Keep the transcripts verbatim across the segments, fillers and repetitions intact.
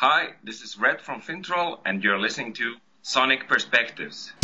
Hi, this is Red from Finntroll, and you're listening to Sonic Perspectives.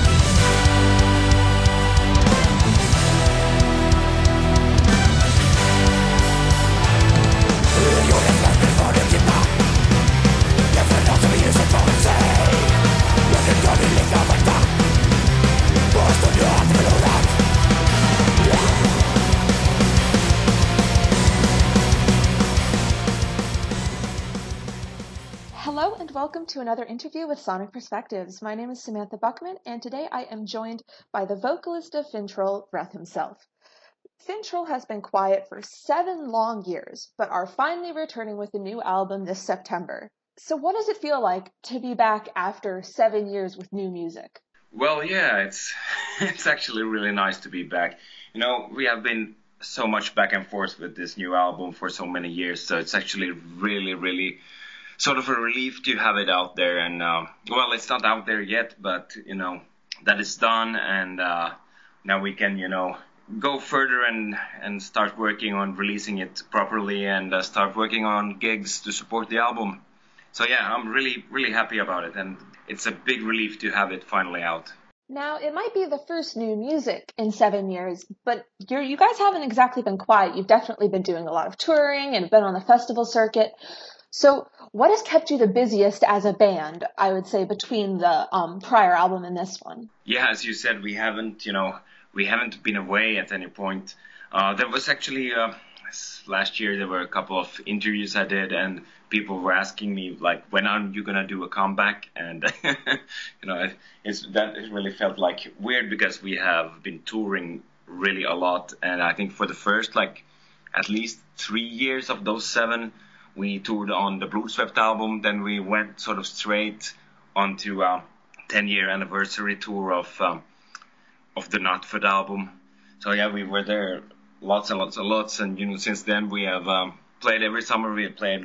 Hello and welcome to another interview with Sonic Perspectives. My name is Samantha Buckman, and today I am joined by the vocalist of Finntroll, VRETH himself. Finntroll has been quiet for seven long years, but are finally returning with a new album this September. So what does it feel like to be back after seven years with new music? Well, yeah, it's it's actually really nice to be back. You know, we have been so much back and forth with this new album for so many years, so it's actually really, really sort of a relief to have it out there. And uh, well, it's not out there yet, but you know that it's done, and uh, now we can you know go further and and start working on releasing it properly, and uh, start working on gigs to support the album. So yeah, I'm really really happy about it, and it's a big relief to have it finally out. Now, it might be the first new music in seven years, but you're, you guys haven't exactly been quiet. You've definitely been doing a lot of touring and been on the festival circuit. So what has kept you the busiest as a band, I would say, between the um, prior album and this one? Yeah, as you said, we haven't, you know, we haven't been away at any point. Uh, there was actually, uh, last year there were a couple of interviews I did, and people were asking me, like, when are you going to do a comeback? And, you know, it, it's, that it really felt like weird because we have been touring really a lot. And I think for the first, like, at least three years of those seven, we toured on the Blodsvept album. Then we went sort of straight onto a ten-year anniversary tour of um, of the Nattfödd album. So yeah, we were there lots and lots and lots. And you know, since then we have um, played every summer. We have played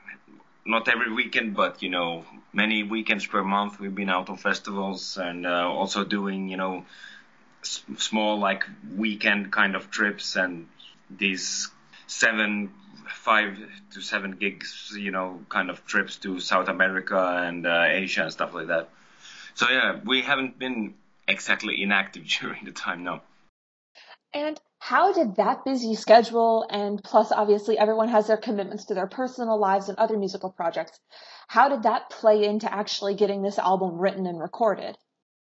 not every weekend, but you know, many weekends per month. We've been out on festivals and uh, also doing you know s- small like weekend kind of trips, and these seven. five to seven gigs, you know, kind of trips to South America and uh, Asia and stuff like that. So yeah, we haven't been exactly inactive during the time now. And how did that busy schedule, and plus obviously everyone has their commitments to their personal lives and other musical projects, how did that play into actually getting this album written and recorded?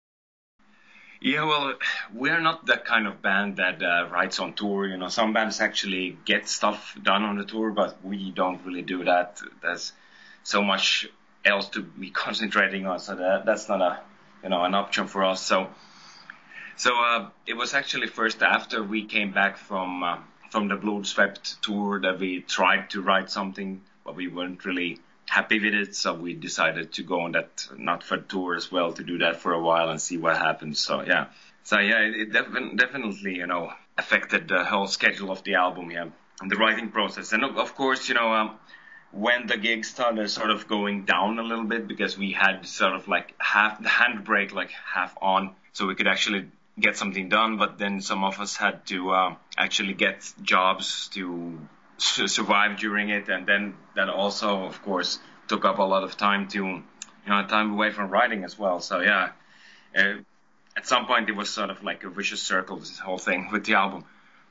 Yeah, well, we're not that kind of band that uh, writes on tour. You know, some bands actually get stuff done on the tour, but we don't really do that. There's so much else to be concentrating on, so that that's not a you know an option for us. So, so uh, it was actually first after we came back from uh, from the Blodsvept tour that we tried to write something, but we weren't really happy with it, so we decided to go on that Nattfödd tour as well to do that for a while and see what happens. So yeah, so yeah, it, it def- definitely you know affected the whole schedule of the album, yeah, and the writing process. And of course, you know, um, when the gigs started sort of going down a little bit because we had sort of like half the handbrake, like half on, so we could actually get something done. But then some of us had to uh, actually get jobs to survive during it, and then that also of course took up a lot of time to you know time away from writing as well. So yeah, uh, at some point it was sort of like a vicious circle, this whole thing with the album.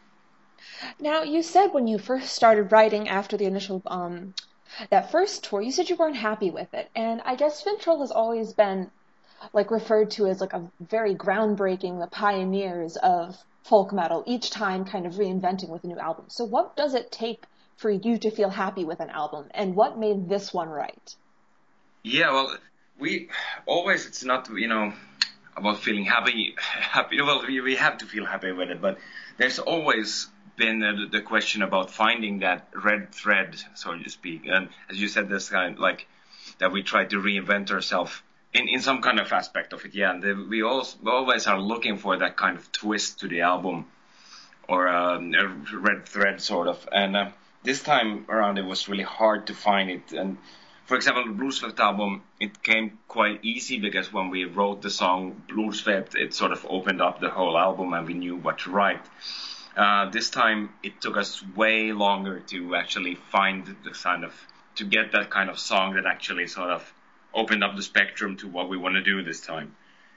Now, you said when you first started writing after the initial um that first tour, you said you weren't happy with it, and I guess Finntroll has always been like referred to as like a very groundbreaking, the pioneers of folk metal, each time kind of reinventing with a new album. So what does it take for you to feel happy with an album, and what made this one right? Yeah, well, we always, it's not, you know, about feeling happy, happy. Well, we, we have to feel happy with it, but there's always been the, the question about finding that red thread, so to speak. And as you said, this kind like that we try to reinvent ourselves in, in some kind of aspect of it, yeah. And the, we, also, we always are looking for that kind of twist to the album, or um, a red thread, sort of. And uh, this time around, it was really hard to find it. And for example, the Blodsvept album, it came quite easy because when we wrote the song Blodsvept, it sort of opened up the whole album and we knew what to write. Uh, this time, it took us way longer to actually find the kind of to get that kind of song that actually sort of opened up the spectrum to what we want to do this time.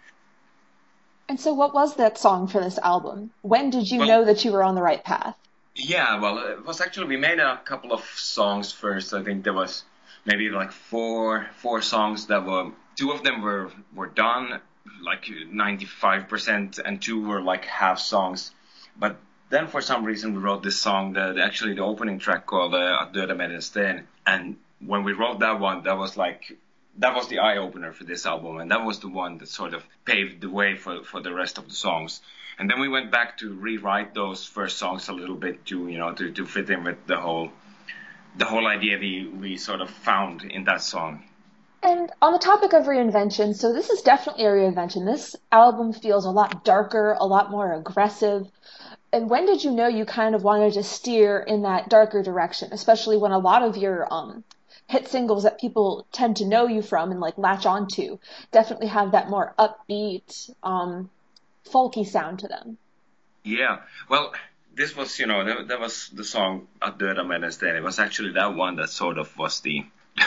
And so what was that song for this album? When did you well, know that you were on the right path? Yeah, well, it was actually, we made a couple of songs first. I think there was maybe like four four songs that were, two of them were, were done, like ninety-five percent, and two were like half songs. But then for some reason we wrote this song, the, the actually the opening track called uh, Att döda med en sten. And when we wrote that one, that was like, that was the eye-opener for this album, and that was the one that sort of paved the way for, for the rest of the songs. And then we went back to rewrite those first songs a little bit to, you know, to, to fit in with the whole the whole idea we, we sort of found in that song. And on the topic of reinvention, so this is definitely a reinvention. This album feels a lot darker, a lot more aggressive. And when did you know you kind of wanted to steer in that darker direction, especially when a lot of your um hit singles that people tend to know you from and like latch onto definitely have that more upbeat, um, folky sound to them? Yeah, well, this was, you know, that, that was the song Att döda med en sten. It was actually that one that sort of was the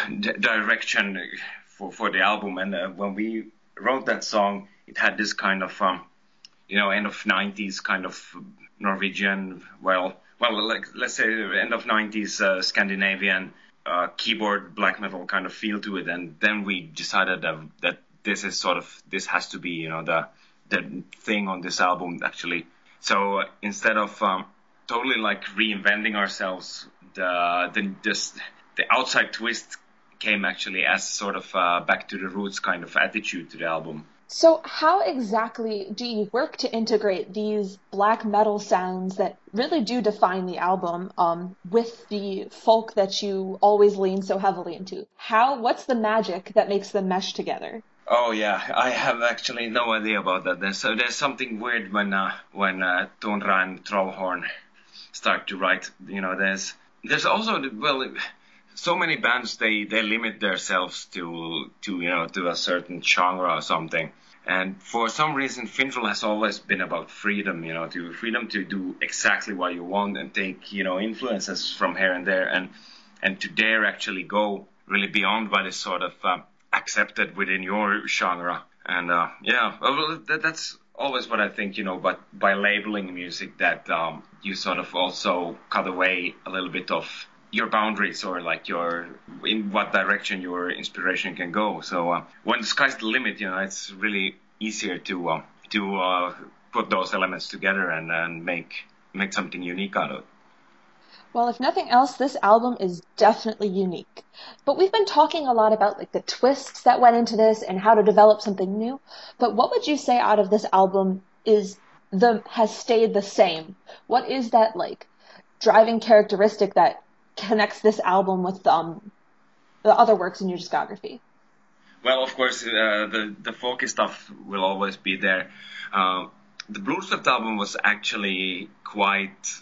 direction for, for the album. And uh, when we wrote that song, it had this kind of, um, you know, end of nineties kind of Norwegian, well, well, like, let's say end of nineties uh, Scandinavian uh, keyboard black metal kind of feel to it. And then we decided that, that this is sort of, this has to be, you know, the, the thing on this album, actually. So uh, instead of um, totally like reinventing ourselves, the, the, just the outside twist came actually as sort of uh, back to the roots kind of attitude to the album. So how exactly do you work to integrate these black metal sounds that really do define the album um, with the folk that you always lean so heavily into? How? What's the magic that makes them mesh together? Oh yeah, I have actually no idea about that. There's, so there's something weird when uh, when uh, Tundra and Trollhorn start to write. You know, there's there's also well, so many bands they, they limit themselves to to you know to a certain genre or something. And for some reason, Finntroll has always been about freedom. You know, to freedom to do exactly what you want and take you know influences from here and there, and and to dare actually go really beyond what is sort of uh, accepted within your genre. And uh, yeah, well, that, that's always what I think, you know, but by labeling music that um, you sort of also cut away a little bit of your boundaries or like your, in what direction your inspiration can go. So uh, when the sky's the limit, you know, it's really easier to uh, to uh, put those elements together and, and make make something unique out of it. Well, if nothing else, this album is definitely unique. But we've been talking a lot about like the twists that went into this and how to develop something new. But what would you say out of this album is the has stayed the same? What is that like driving characteristic that connects this album with um, the other works in your discography? Well, of course, uh, the the folky stuff will always be there. Uh, the Blodsvept album was actually quite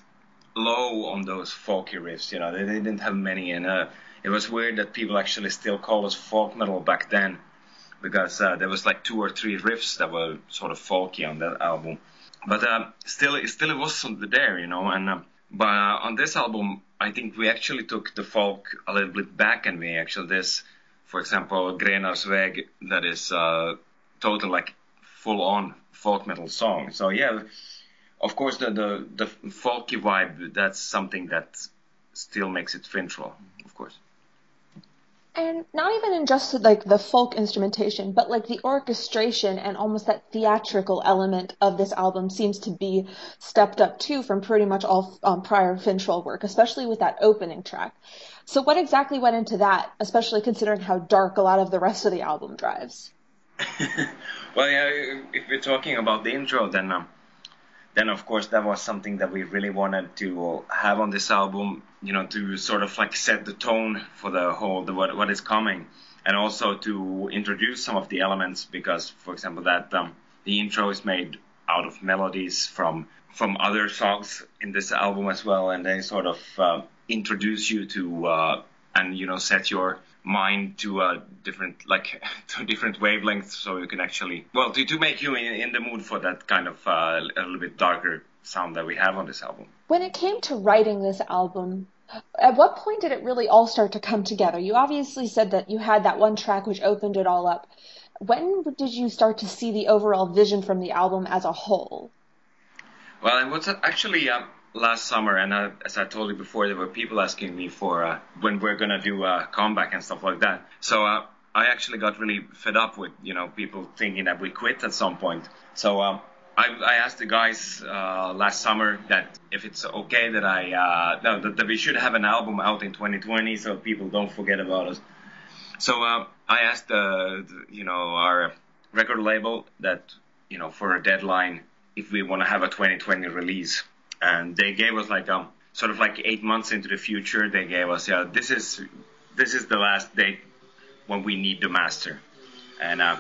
low on those folky riffs, you know, they, they didn't have many, and uh, it was weird that people actually still call us folk metal back then, because uh, there was like two or three riffs that were sort of folky on that album, but uh, still, still it was something there, you know, and uh, but uh, on this album, I think we actually took the folk a little bit back, and we actually, this, for example, Grenars väg, that is uh, total like full-on folk metal song, so yeah. Of course, the, the the folky vibe, that's something that still makes it Finntroll, of course. And not even in just like the folk instrumentation, but like the orchestration and almost that theatrical element of this album seems to be stepped up too from pretty much all um, prior Finntroll work, especially with that opening track. So what exactly went into that, especially considering how dark a lot of the rest of the album drives? Well, yeah, if we're talking about the intro, then... Um, Then, of course, that was something that we really wanted to have on this album, you know, to sort of like set the tone for the whole, the, what, what is coming. And also to introduce some of the elements, because, for example, that um, the intro is made out of melodies from from other songs in this album as well. And they sort of uh, introduce you to, uh, and, you know, set your mind to a different, like, to different wavelengths, so you can actually, well, to, to make you in, in the mood for that kind of uh, a little bit darker sound that we have on this album. When it came to writing this album, At what point did it really all start to come together? You obviously said that you had that one track which opened it all up. When did you start to see the overall vision from the album as a whole? Well, it was actually uh, last summer, and uh, as I told you before, there were people asking me for uh, when we're gonna do a comeback and stuff like that. So uh, I actually got really fed up with, you know, people thinking that we quit at some point. So uh, I, I asked the guys uh, last summer that if it's okay that I uh, no that, that we should have an album out in twenty twenty so people don't forget about us. So uh, I asked uh, you know our record label that, you know, for a deadline if we want to have a twenty twenty release, and they gave us like um sort of like eight months into the future. They gave us yeah this is this is the last date when we need the master, and. Uh,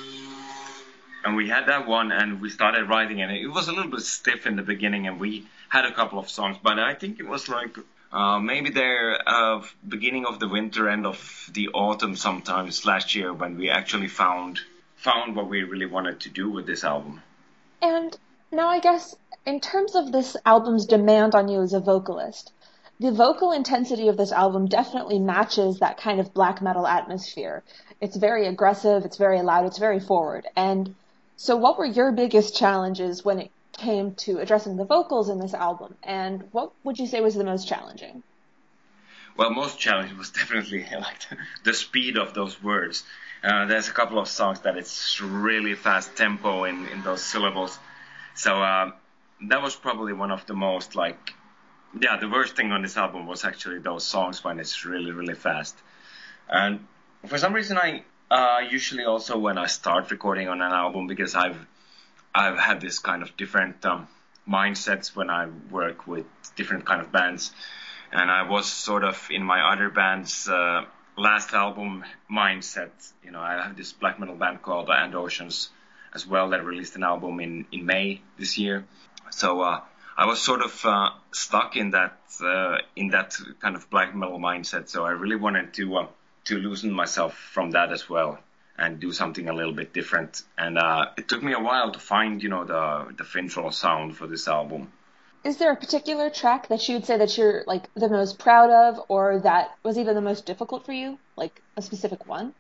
And we had that one, and we started writing, and it was a little bit stiff in the beginning, and we had a couple of songs, but I think it was like uh, maybe there uh, beginning of the winter, end of the autumn sometimes last year when we actually found found what we really wanted to do with this album. And now I guess in terms of this album's demand on you as a vocalist, the vocal intensity of this album definitely matches that kind of black metal atmosphere. It's very aggressive, it's very loud, it's very forward, and so what were your biggest challenges when it came to addressing the vocals in this album, and what would you say was the most challenging? Well, most challenging was definitely like the speed of those words. Uh, there's a couple of songs that it's really fast tempo in, in those syllables. So uh, that was probably one of the most like, yeah, the worst thing on this album was actually those songs when it's really, really fast. And for some reason I... Uh, usually also when I start recording on an album, because I've I've had this kind of different um, mindsets when I work with different kind of bands, and I was sort of in my other band's uh, last album mindset. You know, I have this black metal band called And Oceans as well that released an album in, in May this year. So uh, I was sort of uh, stuck in that uh, in that kind of black metal mindset. So I really wanted to. Uh, to loosen myself from that as well and do something a little bit different. And uh, it took me a while to find, you know, the the Finntroll sound for this album. Is there a particular track that you would say that you're, like, the most proud of, or that was even the most difficult for you? Like, a specific one?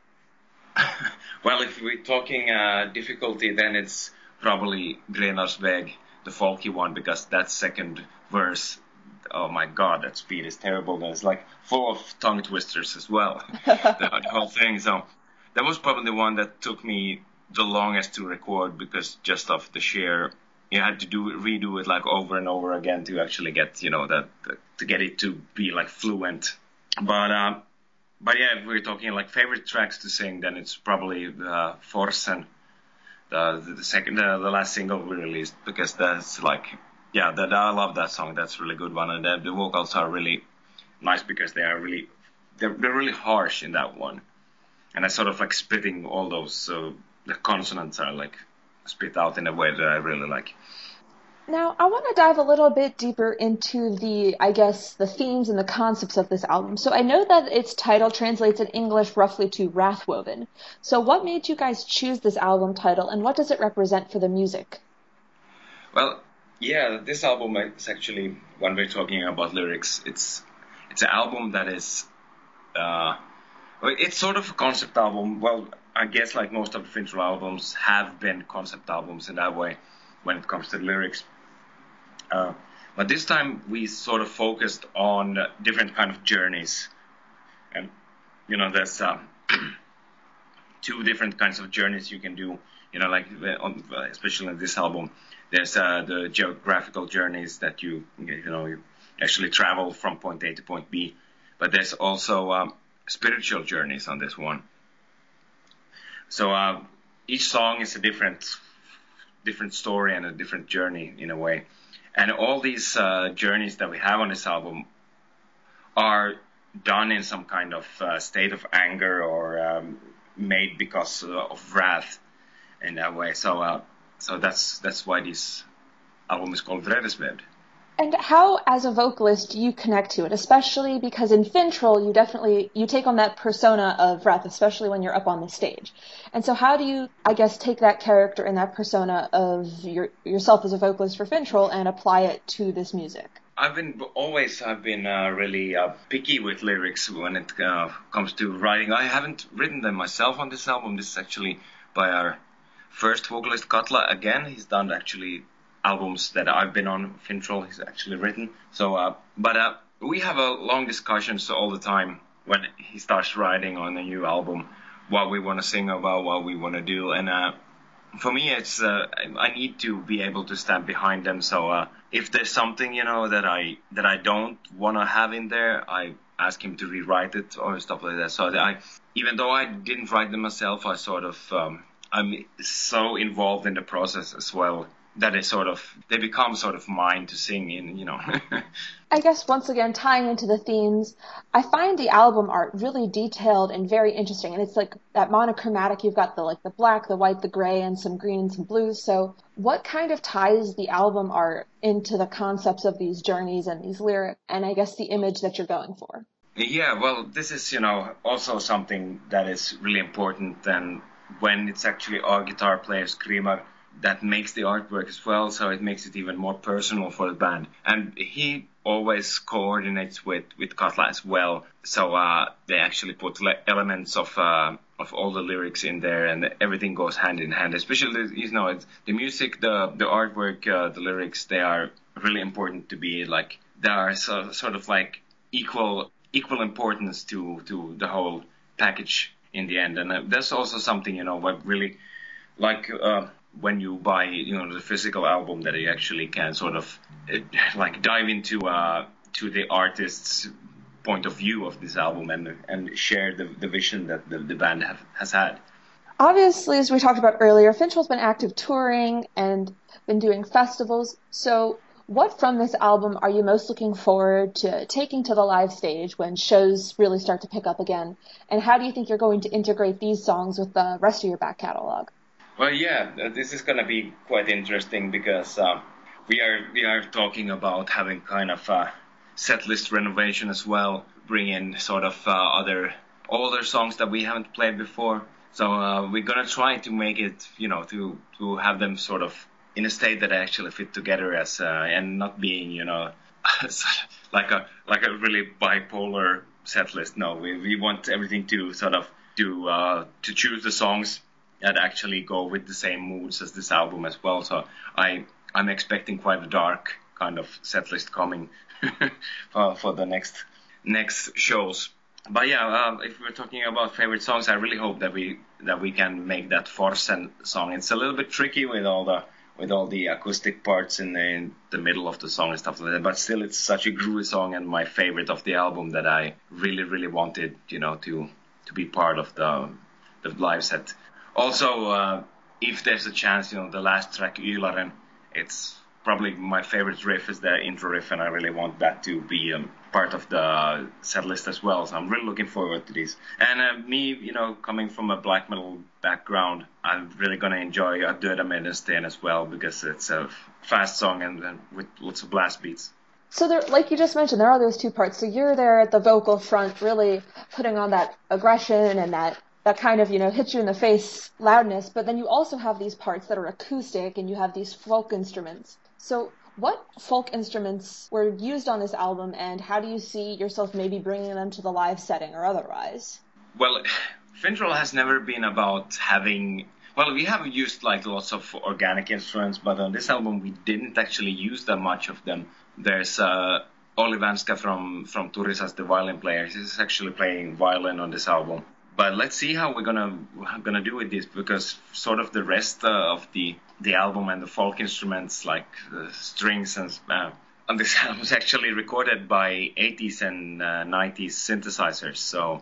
Well, if we're talking uh, difficulty, then it's probably Vredesvavd, the folky one, because that second verse, oh my god, that speed is terrible. And it's like full of tongue twisters as well, the, the whole thing. So that was probably the one that took me the longest to record, because just of the sheer, you had to do redo it like over and over again to actually get, you know, that, to get it to be like fluent. But uh, but yeah, if we're talking like favorite tracks to sing, then it's probably uh, Forsen, the, the the second, uh, the last single we released, because that's like. Yeah, that I love that song. That's a really good one, and the, the vocals are really nice because they are really they're, they're really harsh in that one, and I sort of like spitting all those uh, the consonants are like spit out in a way that I really like. Now, I want to dive a little bit deeper into the, I guess, the themes and the concepts of this album. So I know that its title translates in English roughly to Wrathwoven. So what made you guys choose this album title, and what does it represent for the music? Well. Yeah, this album is actually, when we're talking about lyrics, it's it's an album that is, uh, it's sort of a concept album. Well, I guess like most of the Finntroll albums have been concept albums in that way when it comes to the lyrics. Uh, but this time we sort of focused on different kind of journeys. And, you know, there's uh, two different kinds of journeys you can do, you know, like on, especially in this album. There's uh, the geographical journeys that you, you know, you actually travel from point A to point B. But there's also um, spiritual journeys on this one. So uh, each song is a different, different story and a different journey in a way. And all these uh, journeys that we have on this album are done in some kind of uh, state of anger or um, made because of wrath in that way. So. Uh, So that's that's why this album is called Vredesvävd. And how, as a vocalist, do you connect to it? Especially because in Finntroll, you definitely you take on that persona of VRETH, especially when you're up on the stage. And so, how do you, I guess, take that character and that persona of your yourself as a vocalist for Finntroll and apply it to this music? I've been always I've been uh, really uh, picky with lyrics when it uh, comes to writing. I haven't written them myself on this album. This is actually by our first vocalist, Katla. Again, he's done actually albums that I've been on. Finntroll, he's actually written. So, uh, but uh, we have a long discussions all the time when he starts writing on a new album, what we want to sing about, what we want to do, and uh, for me, it's uh, I need to be able to stand behind them. So uh, if there's something, you know, that I that I don't want to have in there, I ask him to rewrite it or stuff like that. So that I, even though I didn't write them myself, I sort of um, I'm so involved in the process as well that it sort of they become sort of mine to sing in, you know. I guess once again, tying into the themes, I find the album art really detailed and very interesting. And it's like that monochromatic. You've got the like the black, the white, the gray, and some green and some blues. So what kind of ties the album art into the concepts of these journeys and these lyrics, and I guess the image that you're going for? Yeah, well, this is, you know, also something that is really important. And when it's actually our guitar player, Screamer, that makes the artwork as well, so it makes it even more personal for the band. And he always coordinates with, with Katla as well, so uh, they actually put le- elements of uh, of all the lyrics in there, and everything goes hand in hand. Especially, you know, it's the music, the the artwork, uh, the lyrics, they are really important to be like, they are so, sort of like equal equal importance to, to the whole package in the end. And uh, that's also something, you know, what really, like, uh, when you buy, you know, the physical album, that you actually can sort of uh, like dive into uh, to the artist's point of view of this album and and share the, the vision that the, the band have, has had. Obviously, as we talked about earlier, Finntroll's been active touring and been doing festivals. So what from this album are you most looking forward to taking to the live stage when shows really start to pick up again? And how do you think you're going to integrate these songs with the rest of your back catalog? Well, yeah, this is going to be quite interesting because uh, we are we are talking about having kind of a set list renovation as well, bring in sort of uh, other older songs that we haven't played before. So uh, we're going to try to make it, you know, to to have them sort of in a state that actually fit together as uh, and not being, you know, like a like a really bipolar set list. No, we we want everything to sort of to uh, to choose the songs that actually go with the same moods as this album as well. So I, I'm expecting quite a dark kind of set list coming for, for the next next shows. But yeah, uh, if we're talking about favorite songs, I really hope that we that we can make that Forsen song. It's a little bit tricky with all the with all the acoustic parts in the, in the middle of the song and stuff like that. But still, it's such a groovy song and my favorite of the album that I really, really wanted, you know, to to be part of the the live set. Also, uh, if there's a chance, you know, the last track, Ylaren, it's probably my favorite riff is the intro riff, and I really want that to be um, part of the set list as well. So I'm really looking forward to this. And uh, me, you know, coming from a black metal background, I'm really going to enjoy uh, Döda Medensten as well, because it's a fast song and uh, with lots of blast beats. So there, like you just mentioned, there are those two parts. So you're there at the vocal front, really putting on that aggression and that that kind of, you know, hits you in the face loudness, but then you also have these parts that are acoustic and you have these folk instruments. So what folk instruments were used on this album, and how do you see yourself maybe bringing them to the live setting or otherwise? Well, Finntroll has never been about having, well, we have used like lots of organic instruments, but on this album we didn't actually use that much of them. There's uh, Olli Vanska from, from Turisas, the violin player. He's actually playing violin on this album. But let's see how we're gonna gonna do with this, because sort of the rest uh, of the the album and the folk instruments like uh, strings and uh, on this album was actually recorded by eighties and uh, nineties synthesizers. So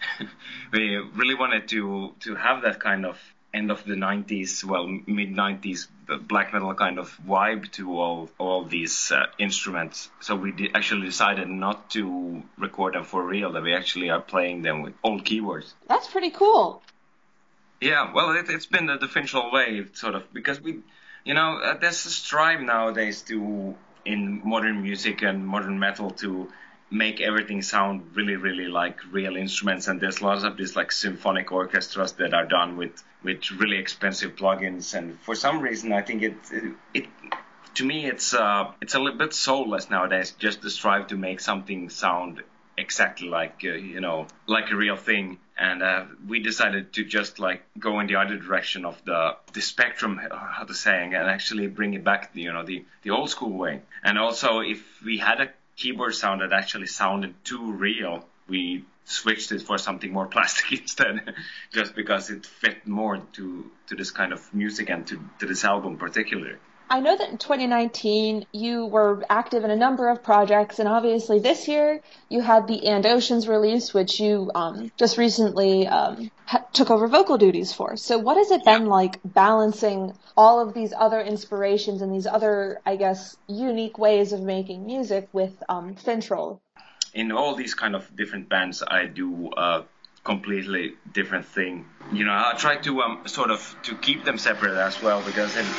we really wanted to to have that kind of end of the nineties, well, mid nineties black metal kind of vibe to all all these uh, instruments. So we de- actually decided not to record them for real, that we actually are playing them with old keyboards. That's pretty cool. Yeah, well, it, it's been the, the Finntroll way, sort of, because we, you know, uh, there's a strive nowadays to, in modern music and modern metal, to make everything sound really, really like real instruments. And there's lots of these like symphonic orchestras that are done with, with really expensive plugins. And for some reason, I think it, it, it to me, it's uh, it's a little bit soulless nowadays, just to strive to make something sound exactly like, uh, you know, like a real thing. And uh, we decided to just like go in the other direction of the the spectrum, how to say, and actually bring it back, you know, the, the old school way. And also, if we had a keyboard sound that actually sounded too real, we switched it for something more plastic instead, just because it fit more to, to this kind of music and to, to this album particularly. I know that in twenty nineteen you were active in a number of projects, and obviously this year you had the And Oceans release, which you um, just recently um, ha- took over vocal duties for. So what has it Yeah. been like balancing all of these other inspirations and these other, I guess, unique ways of making music with um, Finntroll? In all these kind of different bands, I do a completely different thing. You know, I try to um, sort of to keep them separate as well, because it,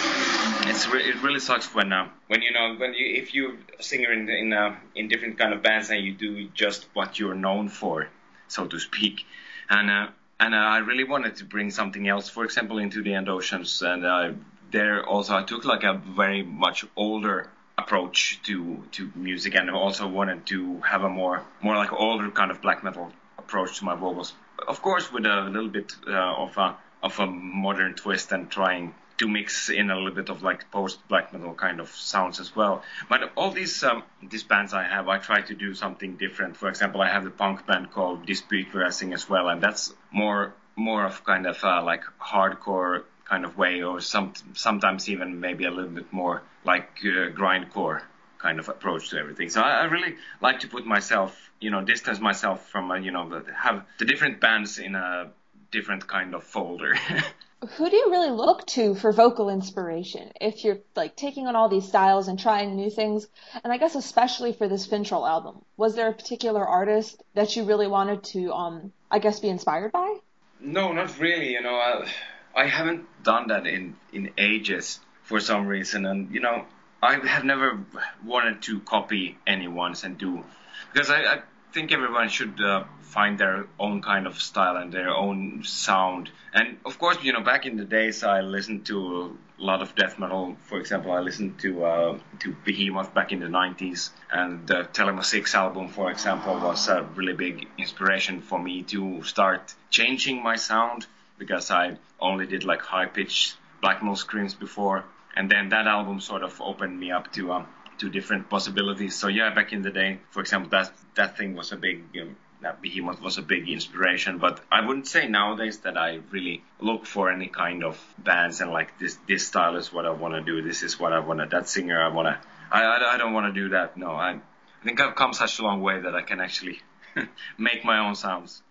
it's re- it really sucks when uh, when you know when you if you're a singer in in uh, in different kind of bands and you do just what you're known for, so to speak, and uh, and uh, I really wanted to bring something else, for example, into the And Oceans, and uh, there also I took like a very much older approach to to music, and also wanted to have a more more like older kind of black metal approach to my vocals, of course with a little bit uh, of a of a modern twist, and trying to mix in a little bit of like post black metal kind of sounds as well. But all these um, these bands I have, I try to do something different. For example, I have the punk band called Discography as well, and that's more more of kind of uh, like hardcore kind of way, or some sometimes even maybe a little bit more like uh, grindcore kind of approach to everything. So I, I really like to put myself, you know, distance myself from, uh, you know, the, have the different bands in a different kind of folder. Who do you really look to for vocal inspiration if you're like taking on all these styles and trying new things? And I guess especially for this Finntroll album, was there a particular artist that you really wanted to, um, I guess, be inspired by? No, not really. You know, I, I haven't done that in, in ages for some reason. And, you know, I have never wanted to copy anyone's and do, because I, I think everyone should uh, find their own kind of style and their own sound. And of course, you know, back in the days, I listened to a lot of death metal. For example, I listened to uh, to Behemoth back in the nineties, and the Telema six album, for example, was a really big inspiration for me to start changing my sound, because I only did like high-pitched black metal screams before. And then that album sort of opened me up to um, to different possibilities. So yeah, back in the day, for example, that that thing was a big, um, that Behemoth was a big inspiration. But I wouldn't say nowadays that I really look for any kind of bands and like this this style is what I want to do. This is what I want to. That singer I want to. I, I I don't want to do that. No, I I think I've come such a long way that I can actually make my own sounds.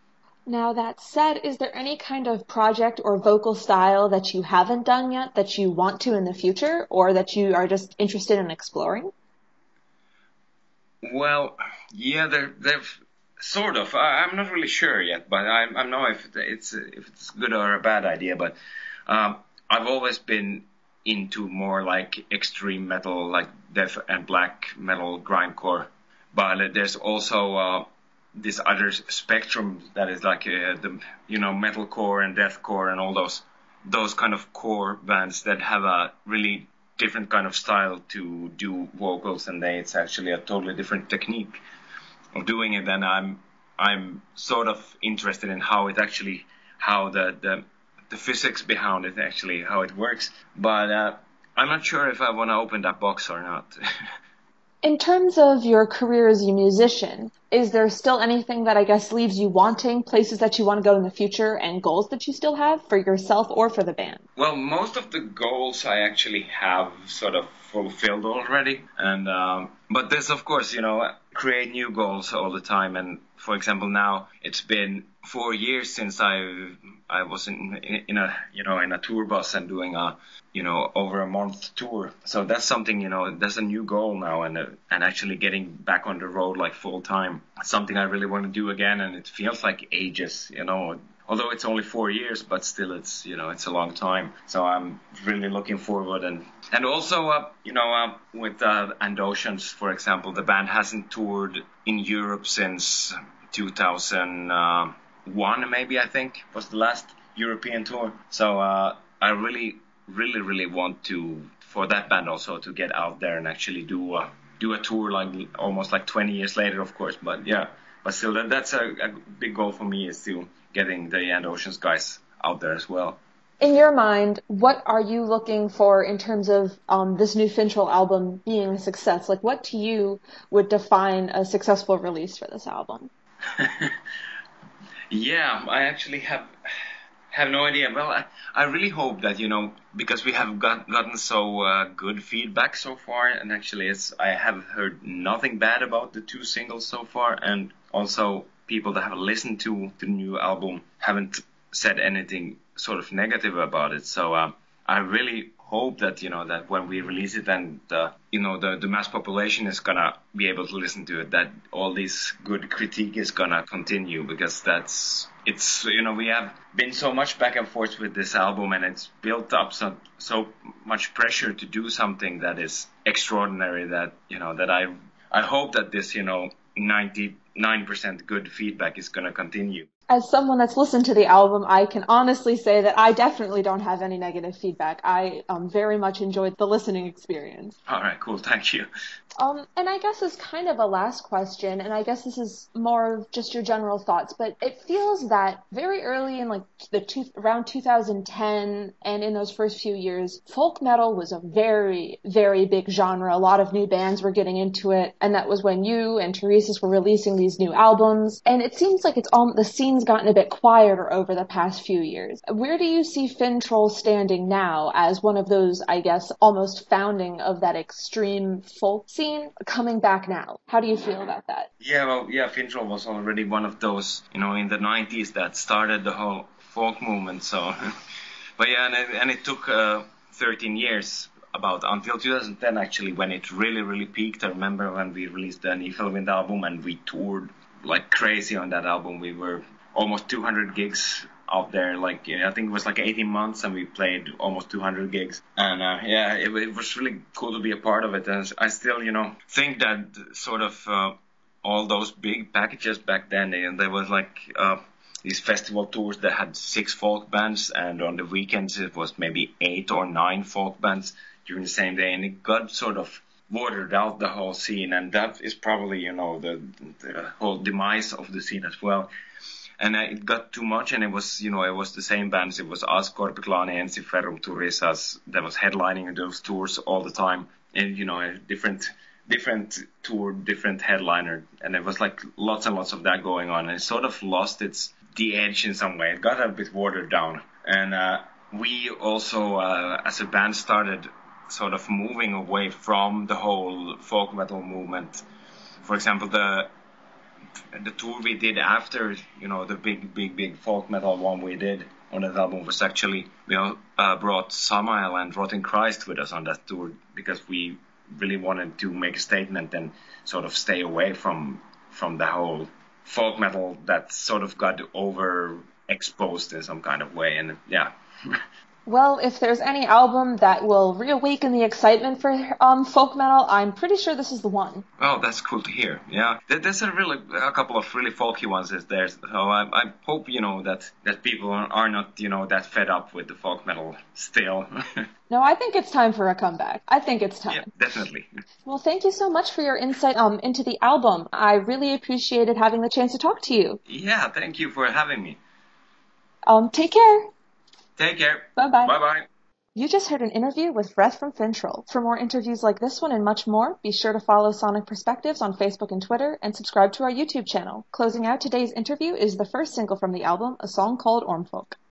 Now, that said, is there any kind of project or vocal style that you haven't done yet that you want to in the future, or that you are just interested in exploring? Well, yeah, they're, they've sort of. I, I'm not really sure yet, but I, I don't know if it's if it's good or a bad idea. But um, I've always been into more like extreme metal, like death and black metal, grindcore. But there's also uh, this other spectrum that is like uh, the you know metalcore and deathcore and all those those kind of core bands that have a really different kind of style to do vocals, and they it's actually a totally different technique of doing it. And I'm I'm sort of interested in how it actually how the the, the physics behind it actually how it works, but uh, I'm not sure if I want to open that box or not. In terms of your career as a musician, is there still anything that I guess leaves you wanting, places that you want to go in the future, and goals that you still have for yourself or for the band? Well, most of the goals I actually have sort of fulfilled already, and um, but there's of course, you know, create new goals all the time. And for example, now it's been four years since I I was in in a you know in a tour bus and doing a you know over a month tour. So that's something, you know that's a new goal now, and uh, and actually getting back on the road like full time. Something I really want to do again, and it feels like ages, you know. Although it's only four years, but still it's, you know, it's a long time. So I'm really looking forward. And, and also, uh, you know, uh, with uh, And Oceans, for example, the band hasn't toured in Europe since two thousand one, maybe, I think, was the last European tour. So uh, I really really, really want to, for that band also, to get out there and actually do a, do a tour like almost like twenty years later, of course. But yeah, but still, that, that's a, a big goal for me, is to getting the End Oceans guys out there as well. In your mind, what are you looking for in terms of um, this new Finntroll album being a success? Like, what to you would define a successful release for this album? Yeah, I actually have have no idea. Well, I, I really hope that, you know, because we have got, gotten so uh, good feedback so far, and actually it's, I have heard nothing bad about the two singles so far, and also people that have listened to the new album haven't said anything sort of negative about it. So um, I really hope that, you know, that when we release it and uh, you know, the, the mass population is gonna be able to listen to it, that all this good critique is gonna continue, because that's, it's, you know, we have been so much back and forth with this album, and it's built up so, so much pressure to do something that is extraordinary, that, you know, that I, I hope that this, you know, ninety-nine percent good feedback is gonna continue. As someone that's listened to the album, I can honestly say that I definitely don't have any negative feedback. I um, very much enjoyed the listening experience. All right, cool. Thank you. Um, and I guess as kind of a last question, and I guess this is more of just your general thoughts, but it feels that very early in like the two, around two thousand ten and in those first few years, folk metal was a very, very big genre. A lot of new bands were getting into it, and that was when you and Turisas were releasing these new albums. And it seems like it's all the scene's gotten a bit quieter over the past few years. Where do you see Finntroll standing now as one of those, I guess, almost founding of that extreme folk scene coming back now? How do you feel about that? Yeah, well, yeah, Finntroll was already one of those, you know, in the nineties that started the whole folk movement. So, but yeah, and it, and it took uh, thirteen years, about until two thousand ten actually, when it really, really peaked. I remember when we released the Ensiferum album and we toured like crazy on that album. We were almost two hundred gigs out there, like, you know, I think it was like eighteen months, and we played almost two hundred gigs. And uh, yeah, it, it was really cool to be a part of it. And I still, you know, think that sort of uh, all those big packages back then, they, there was like uh, these festival tours that had six folk bands, and on the weekends it was maybe eight or nine folk bands during the same day, and it got sort of watered out the whole scene, and that is probably, you know, the, the whole demise of the scene as well. And uh, it got too much, and it was, you know, it was the same bands. It was us, Korpiklaani, Ensiferum, Turisas, that was headlining those tours all the time. And, you know, a different, different tour, different headliner. And there was like lots and lots of that going on. And it sort of lost its, the edge in some way. It got a bit watered down. And uh, we also, uh, as a band, started sort of moving away from the whole folk metal movement. For example, the the tour we did after, you know, the big, big, big folk metal one we did on that album was actually, we uh, brought Samael and Rotten Christ with us on that tour, because we really wanted to make a statement and sort of stay away from from the whole folk metal that sort of got overexposed in some kind of way. And yeah. Well, if there's any album that will reawaken the excitement for um, folk metal, I'm pretty sure this is the one. Oh, that's cool to hear. Yeah, there's a really a couple of really folky ones is there. So I, I hope, you know, that that people are not, you know, that fed up with the folk metal still. No, I think it's time for a comeback. I think it's time. Yeah, definitely. Well, thank you so much for your insight um into the album. I really appreciated having the chance to talk to you. Yeah, thank you for having me. Um, take care. Take care. Bye-bye. Bye-bye. You just heard an interview with VRETH from Finntroll. For more interviews like this one and much more, be sure to follow Sonic Perspectives on Facebook and Twitter, and subscribe to our YouTube channel. Closing out today's interview is the first single from the album, a song called Ormfolk.